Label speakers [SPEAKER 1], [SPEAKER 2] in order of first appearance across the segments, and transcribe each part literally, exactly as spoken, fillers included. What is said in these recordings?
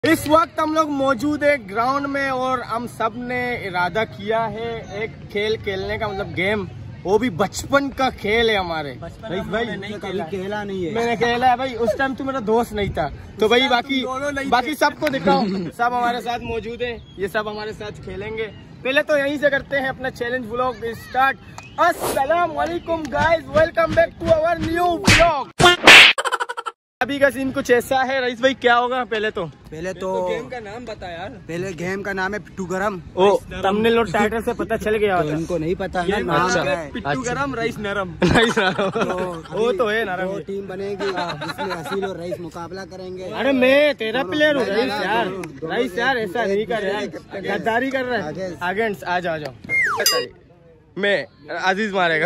[SPEAKER 1] इस वक्त हम लोग मौजूद है ग्राउंड में और हम सब ने इरादा किया है एक खेल खेलने का, मतलब गेम, वो भी बचपन का खेल है हमारे। भाई भाई नहीं खेला, खेला नहीं है, मैंने खेला है भाई। उस टाइम तू मेरा दोस्त नहीं था, तो भाई बाकी बाकी सबको दिखाओ, सब हमारे साथ मौजूद है, ये सब हमारे साथ खेलेंगे। पहले तो यहीं से करते हैं अपना चैलेंज व्लॉग स्टार्ट। अस्सलाम वालेकुम guys, welcome back to our new vlog. अभी का सीन कुछ ऐसा है। रईस भाई क्या होगा? पहले तो
[SPEAKER 2] पहले तो,
[SPEAKER 1] तो गेम का नाम बता यार।
[SPEAKER 2] पहले गेम का नाम है पिट्टू गरम।
[SPEAKER 1] ओ थंबनेल और टाइटल से पता चल गया,
[SPEAKER 2] तो इनको नहीं पता
[SPEAKER 1] है
[SPEAKER 2] ना,
[SPEAKER 1] अच्छा। पिट्टू गरम रईस नरम। रईस नरम वो तो है नरम।
[SPEAKER 2] टीम बनेगी जिसमें असील और रईस मुकाबला करेंगे।
[SPEAKER 1] अरे मैं तेरा प्लेयर हूँ रईस यार। रईस यार ऐसा नहीं कर रहा है, गद्दारी कर रहा है। अगेंस्ट आ जाओ, आ जाओ। मैं अजीज मारेगा,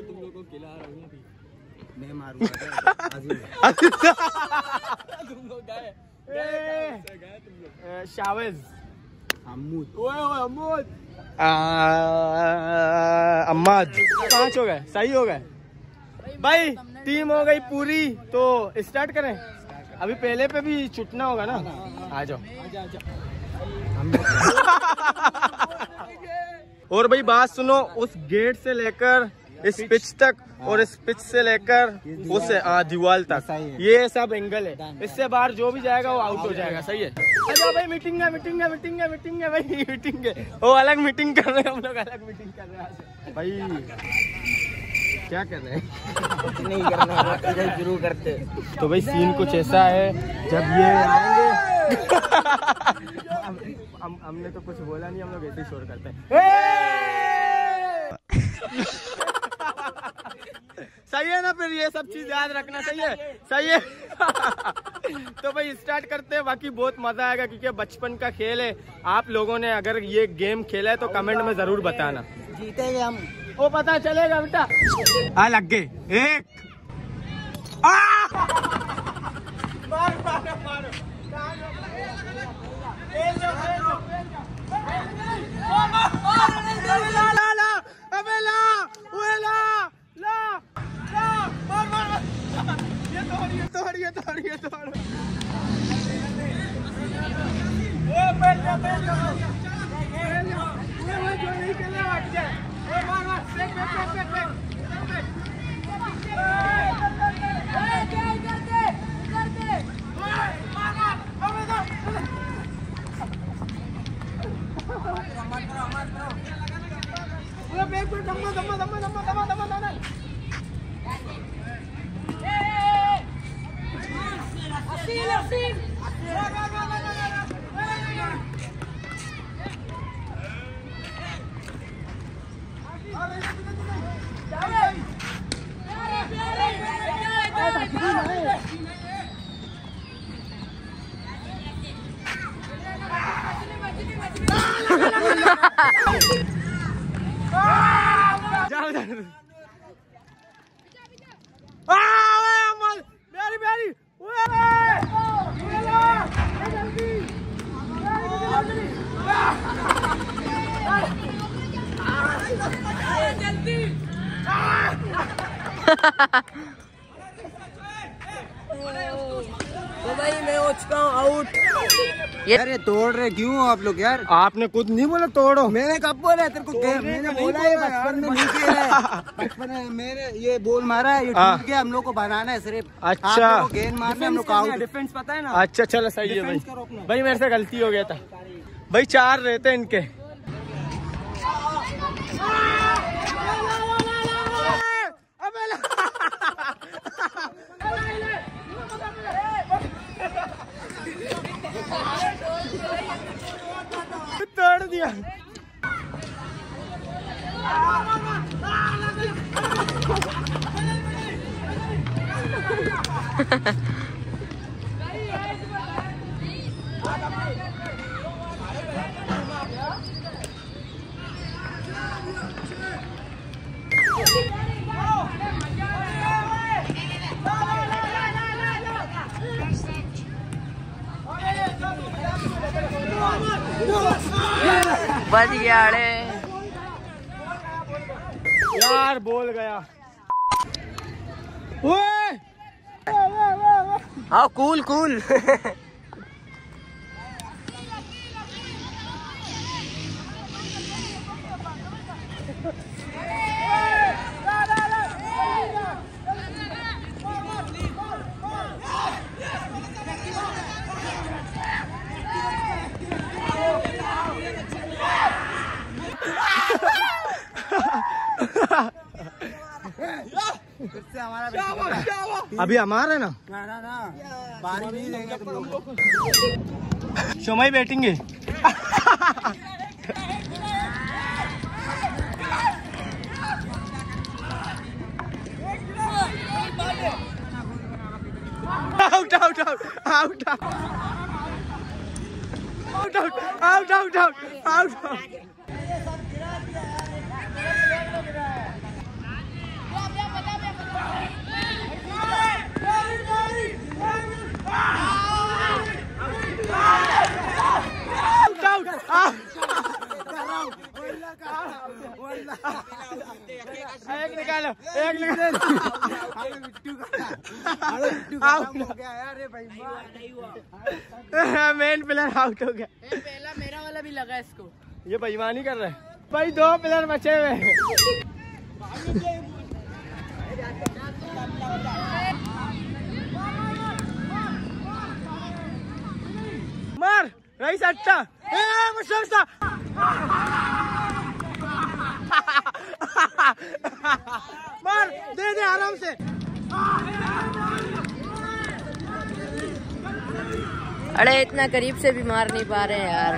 [SPEAKER 2] मैं मारूंगा।
[SPEAKER 1] शावेज, अम्माद, पांच हो गए, सही हो गए भाई। टीम हो गई पूरी, तो स्टार्ट करें। अभी पहले पे भी छुटना होगा ना, आ जाओ। और भाई बात सुनो, उस गेट से लेकर इस पिच तक और इस पिच से लेकर उस दीवार तक, ये सब एंगल है। इससे बाहर जो भी जाएगा वो आउट हो जाएगा। सही है? अच्छा भाई, मीटिंग है, मीटिंग है, मीटिंग है, मीटिंग है भाई, मीटिंग है। वो अलग मीटिंग कर रहे हैं, हम लोग अलग मीटिंग कर रहे हैं भाई। क्या कर रहे हैं? कुछ नहीं करना, शुरू करते। तो भाई सीन कुछ ऐसा है, जब ये आएंगे हम हमने तो कुछ बोला नहीं, हम लोग ऐसे ही शोर करते हैं। सही है ना? फिर ये सब चीज याद रखना। सही है, सही है। तो भाई स्टार्ट करते हैं। बाकी बहुत मजा आएगा क्योंकि बचपन का खेल है। आप लोगों ने अगर ये गेम खेला है तो कमेंट में जरूर बताना।
[SPEAKER 2] जीतेंगे हम,
[SPEAKER 1] वो पता चलेगा बेटा। आ लग गए एक। मार मार मार।
[SPEAKER 2] तो भाई मैं हो चुका हूँ आउट। अरे तोड़ रहे क्यों आप लोग यार?
[SPEAKER 1] आपने कुछ नहीं बोला तोड़ो।
[SPEAKER 2] मैंने कब बोला तेरे को? मैंने बोला है बचपन में नहीं खेला है। बचपन में मैंने ये बोल मारा है, ये टूट गया। हम लोग को बनाना है सिर्फ।
[SPEAKER 1] अच्छा,
[SPEAKER 2] गेंद मारना, हम लोग का आउट।
[SPEAKER 1] डिफेंस पता है ना? अच्छा चलो सही है भाई। भाई मेरे से गलती हो गया था भाई। चार रहते हैं इनके। तोड़ दिया।
[SPEAKER 3] बच गया अरे
[SPEAKER 1] यार, बोल गया।
[SPEAKER 3] हाँ कूल कूल
[SPEAKER 2] हमारा
[SPEAKER 1] अभी हमारा है ना,
[SPEAKER 2] ना ना ना बारी नहीं लेंगे तुम लोग।
[SPEAKER 1] शोमा ही बैठेंगे। Out out out out out out out out out. एक निकालो, एक निकालो। मेन प्लेयर आउट हो गया।
[SPEAKER 3] पहला मेरा वाला भी लगा इसको।
[SPEAKER 1] ये बेईमानी कर रहा है भाई। दो प्लेयर बचे हुए हैं। मार रईस, अच्छा मार, दे दे आराम से।
[SPEAKER 3] अरे इतना करीब से भी मार नहीं पा रहे यार।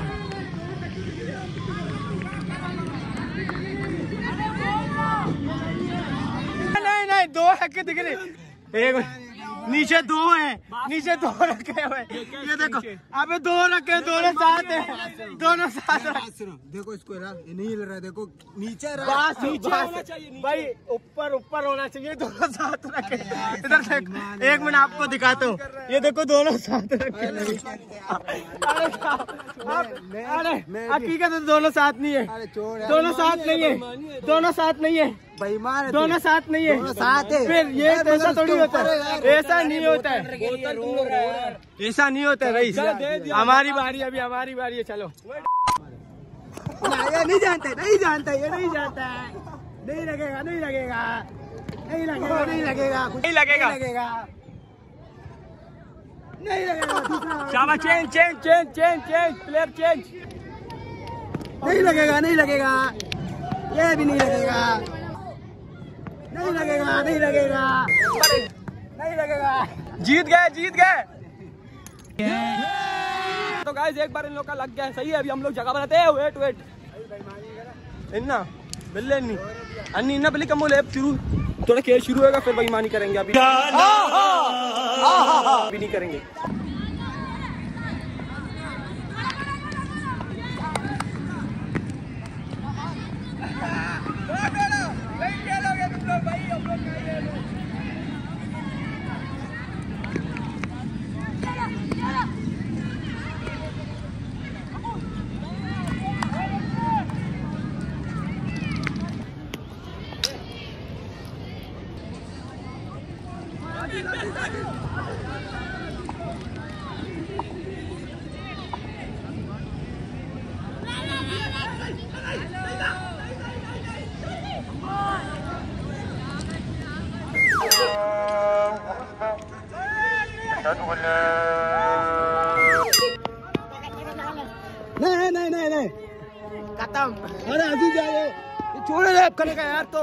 [SPEAKER 1] नहीं नहीं, दो है कि दिख रही। एक नीचे दो है, नीचे दो रखे हुए। ये देखो, अबे दो रखे, दोनों साथ है, दोनों साथ।
[SPEAKER 2] देखो इसको ना, ये नहीं हिल रहा है, देखो नीचे
[SPEAKER 1] बस नीचे भाई, ऊपर ऊपर होना चाहिए। दोनों साथ रखे। इधर देख, एक मिनट आपको दिखाता हूँ। ये देखो दोनों साथ रखे। अरे हकीकत है दोनों साथ नहीं है, दोनों साथ नहीं है, दोनों साथ नहीं है,
[SPEAKER 2] बेईमान,
[SPEAKER 1] दोनों साथ नहीं है,
[SPEAKER 2] साथ है।
[SPEAKER 1] फिर ये ऐसा थोड़ी होता है, ऐसा नहीं होता है, ऐसा नहीं होता है रईस। हमारी बारी, अभी हमारी बारी है, चलो।
[SPEAKER 2] ये नहीं जानते, नहीं जानता, ये नहीं जानता है। नहीं लगेगा, नहीं लगेगा, नहीं लगेगा, नहीं लगेगा,
[SPEAKER 1] नहीं लगेगा,
[SPEAKER 2] नहीं लगेगा।
[SPEAKER 1] शाबाश, change change change change change player change.
[SPEAKER 2] नहीं लगेगा, नहीं लगेगा, ये भी नहीं लगेगा, नहीं लगेगा, नहीं लगेगा, नहीं लगेगा।
[SPEAKER 1] जीत गए, जीत गए। तो गाइस एक बार इन लोग का लग गया, सही है। अभी हम लोग जगह बनाते हैं। वेट वेट इन्ना बिल्ले नहीं अन्नी इन्ना बिल्ली कम बोले। शुरू थोड़ा खेल शुरू होगा, फिर बेईमानी करेंगे। अभी अभी नहीं करेंगे।
[SPEAKER 2] नहीं नहीं नहीं नहीं,
[SPEAKER 1] खत्म।
[SPEAKER 2] अरे अजीज यार, ये छोड़ रैप करेगा यार। तो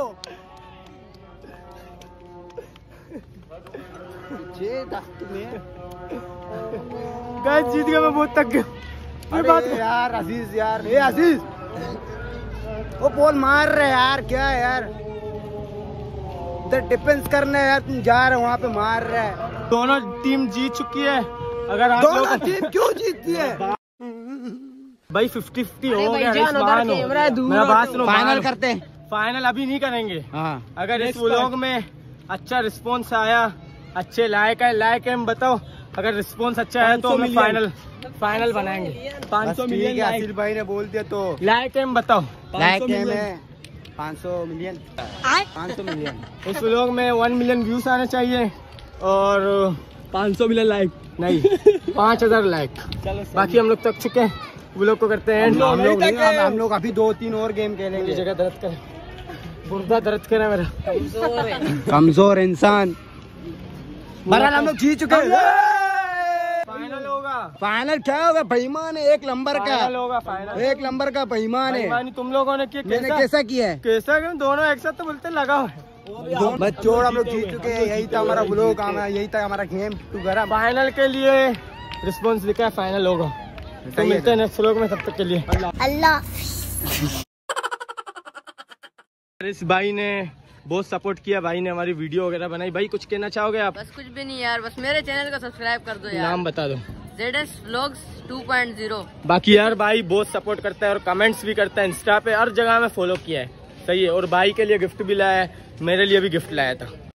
[SPEAKER 1] गाइस जीत गया, मैं बहुत थक गया।
[SPEAKER 2] अरे बात यार अजीज यार, ये अजीज वो बॉल मार रहे यार, क्या है यार, इधर डिफेंस करना है यार, तुम जा रहे हो वहाँ पे मार रहे है।
[SPEAKER 1] दोनों टीम जीत चुकी है। अगर आप
[SPEAKER 2] दोनों
[SPEAKER 1] लोग
[SPEAKER 2] टीम क्यों जीतती है
[SPEAKER 1] भाई? फिफ्टी फिफ्टी हो
[SPEAKER 3] अरे
[SPEAKER 1] गया।
[SPEAKER 3] भाईजान, उधर कैमरा दूर
[SPEAKER 1] मेरा बात
[SPEAKER 3] हटो।
[SPEAKER 1] सुनो,
[SPEAKER 2] फाइनल करते हैं।
[SPEAKER 1] फाइनल अभी नहीं करेंगे।
[SPEAKER 2] हाँ,
[SPEAKER 1] अगर इस व्लॉग में अच्छा रिस्पांस आया, अच्छे लाइक है, लाइक है बताओ। अगर रिस्पांस अच्छा है तो हम फाइनल फाइनल बनाएंगे। पाँच सौ मिलियन
[SPEAKER 2] आसिल भाई ने बोल दिया तो
[SPEAKER 1] लाइक है बताओ।
[SPEAKER 2] लाइक है में पाँच सौ मिलियन, पाँच सौ मिलियन।
[SPEAKER 1] इस व्लॉग में वन मिलियन व्यूज आने चाहिए और पाँच सौ मिलियन लाइक नहीं, पाँच हजार लाइक। बाकी हम लोग तक चुके हैं। व्लॉग को करते हैं।
[SPEAKER 2] हम लोग नहीं, हम हम लोग अभी दो तीन और गेम
[SPEAKER 1] मेरी
[SPEAKER 2] खेलेंगे।
[SPEAKER 1] जगह दर्द करे, गुर्दा दर्द करे मेरा।
[SPEAKER 2] कमजोर इंसान। बहरहाल हम लोग जीत चुके हैं।
[SPEAKER 1] फाइनल होगा।
[SPEAKER 2] फाइनल क्या होगा? बेईमान है, एक नंबर का
[SPEAKER 1] फाइनल होगा। फाइनल
[SPEAKER 2] एक नंबर का बेईमान है।
[SPEAKER 1] बेईमानी तुम लोगों ने किया।
[SPEAKER 2] मैंने
[SPEAKER 1] कैसा
[SPEAKER 2] कैसा किया है?
[SPEAKER 1] कैसा क्यों? दोनों एक साथ तो बोलते लगा हुआ है।
[SPEAKER 2] बस छोड़, हम लोग जीत चुके हैं। यही था हमारा ब्लॉग, यही था हमारा गेम टूगेदर।
[SPEAKER 1] फाइनल के लिए रिस्पॉन्स लिखा है, फाइनल होगा। तो मिलते हैं नेक्स्ट व्लॉग में, तब तक के लिए
[SPEAKER 3] अल्लाह।
[SPEAKER 1] इस भाई ने बहुत सपोर्ट किया, भाई ने हमारी वीडियो वगैरह बनाई। भाई कुछ कहना चाहोगे आप?
[SPEAKER 3] बस कुछ भी नहीं यार, बस मेरे चैनल को सब्सक्राइब कर दो यार।
[SPEAKER 1] नाम बता दो।
[SPEAKER 3] Z S vlogs two point zero.
[SPEAKER 1] बाकी यार भाई बहुत सपोर्ट करता है और कमेंट्स भी करता है, इंस्टा पे हर जगह में फॉलो किया है। सही है। और भाई के लिए गिफ्ट भी लाया है, मेरे लिए भी गिफ्ट लाया था।